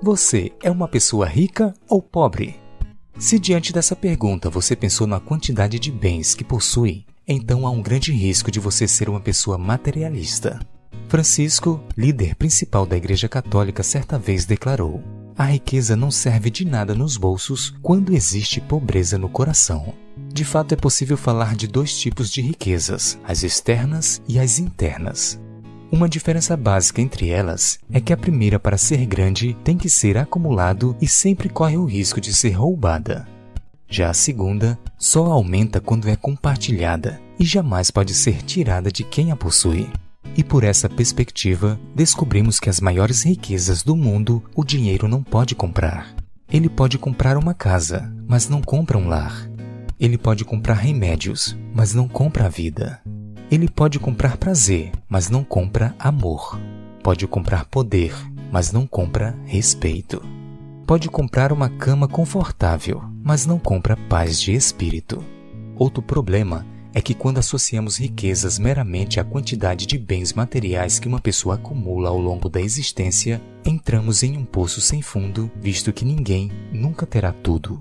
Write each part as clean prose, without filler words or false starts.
Você é uma pessoa rica ou pobre? Se diante dessa pergunta você pensou na quantidade de bens que possui, então há um grande risco de você ser uma pessoa materialista. Francisco, líder principal da Igreja Católica, certa vez declarou: a riqueza não serve de nada nos bolsos quando existe pobreza no coração. De fato, é possível falar de dois tipos de riquezas, as externas e as internas. Uma diferença básica entre elas é que a primeira, para ser grande, tem que ser acumulado e sempre corre o risco de ser roubada. Já a segunda só aumenta quando é compartilhada e jamais pode ser tirada de quem a possui. E por essa perspectiva, descobrimos que as maiores riquezas do mundo o dinheiro não pode comprar. Ele pode comprar uma casa, mas não compra um lar. Ele pode comprar remédios, mas não compra a vida. Ele pode comprar prazer, mas não compra amor. Pode comprar poder, mas não compra respeito. Pode comprar uma cama confortável, mas não compra paz de espírito. Outro problema é que quando associamos riquezas meramente à quantidade de bens materiais que uma pessoa acumula ao longo da existência, entramos em um poço sem fundo, visto que ninguém nunca terá tudo.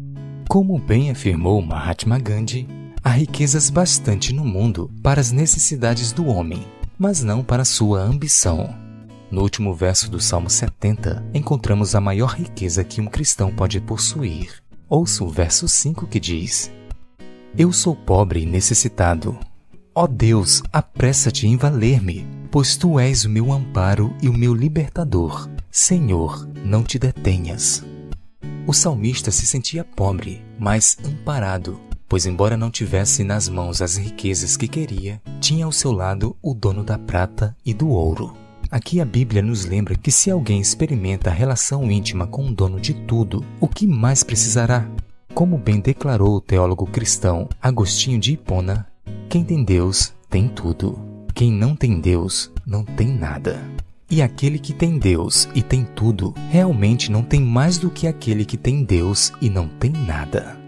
Como bem afirmou Mahatma Gandhi, há riquezas bastante no mundo para as necessidades do homem, mas não para sua ambição. No último verso do Salmo 70, encontramos a maior riqueza que um cristão pode possuir. Ouça o verso 5 que diz: eu sou pobre e necessitado. Ó Deus, apressa-te em valer-me, pois Tu és o meu amparo e o meu libertador. Senhor, não te detenhas. O salmista se sentia pobre, mas amparado, pois embora não tivesse nas mãos as riquezas que queria, tinha ao seu lado o dono da prata e do ouro. Aqui a Bíblia nos lembra que se alguém experimenta a relação íntima com o dono de tudo, o que mais precisará? Como bem declarou o teólogo cristão Agostinho de Hipona, quem tem Deus tem tudo. Quem não tem Deus não tem nada. E aquele que tem Deus e tem tudo, realmente não tem mais do que aquele que tem Deus e não tem nada.